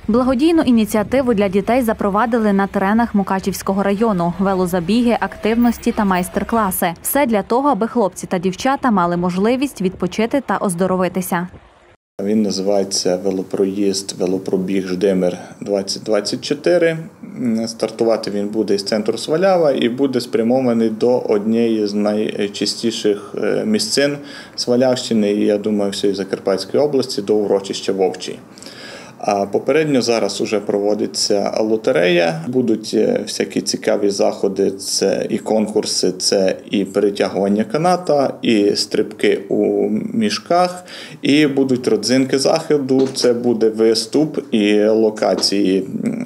Благодійну ініціативу для дітей запровадили на теренах Мукачівського району – велозабіги, активності та майстер-класи. Все для того, аби хлопці та дівчата мали можливість відпочити та оздоровитися. Він називається «Велопроїзд, велопробіг Ждимир 2024». Стартувати він буде із центру Свалява і буде спрямований до однієї з найчистіших місцин Свалявщини і, я думаю, всієї Закарпатської області, до урочища Вовчий. А попередньо зараз вже проводиться лотерея, будуть всякі цікаві заходи, це і конкурси, це і перетягування каната, і стрибки у мішках, і будуть родзинки заходу, це буде виступ і локації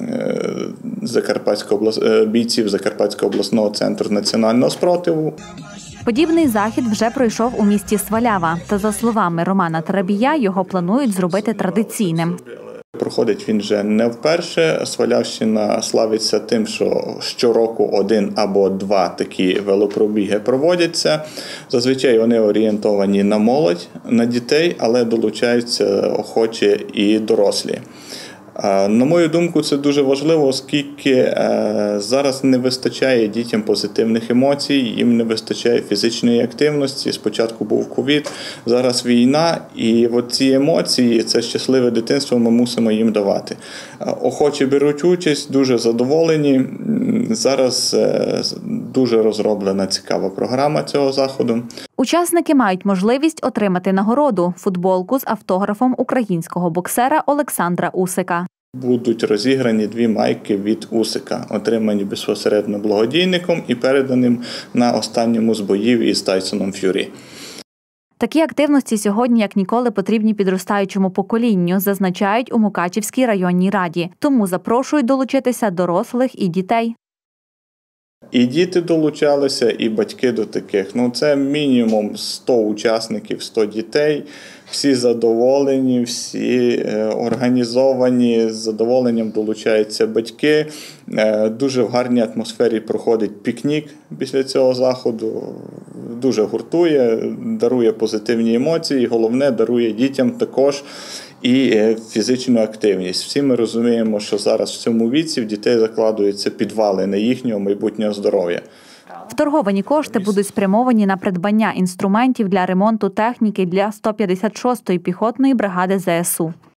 бійців Закарпатського обласного центру національного спротиву. Подібний захід вже пройшов у місті Свалява. Та, за словами Романа Тарабія, його планують зробити традиційним. Проходить він вже не вперше. Свалявщина славиться тим, що щороку один або два такі велопробіги проводяться. Зазвичай вони орієнтовані на молодь, на дітей, але долучаються охочі і дорослі. На мою думку, це дуже важливо, оскільки зараз не вистачає дітям позитивних емоцій, їм не вистачає фізичної активності. Спочатку був ковід, зараз війна, і ці емоції, це щасливе дитинство ми мусимо їм давати. Охочі беруть участь, дуже задоволені. Зараз дуже розроблена цікава програма цього заходу. Учасники мають можливість отримати нагороду – футболку з автографом українського боксера Олександра Усика. Будуть розіграні 2 майки від Усика, отримані безпосередньо благодійником і переданим на останньому з боїв із Тайсоном Ф'юрі. Такі активності сьогодні як ніколи потрібні підростаючому поколінню, зазначають у Мукачівській районній раді. Тому запрошують долучитися дорослих і дітей. І діти долучалися, і батьки до таких. Це мінімум 100 учасників, 100 дітей. Всі задоволені, всі організовані, з задоволенням долучаються батьки. Дуже в гарній атмосфері проходить пікнік після цього заходу. Дуже гуртує, дарує позитивні емоції, головне, дарує дітям також і фізичну активність. Всі ми розуміємо, що зараз в цьому віці в дітей закладуються підвалини їхнього майбутнього здоров'я. Вторговані кошти будуть спрямовані на придбання інструментів для ремонту техніки для 156-ї піхотної бригади ЗСУ.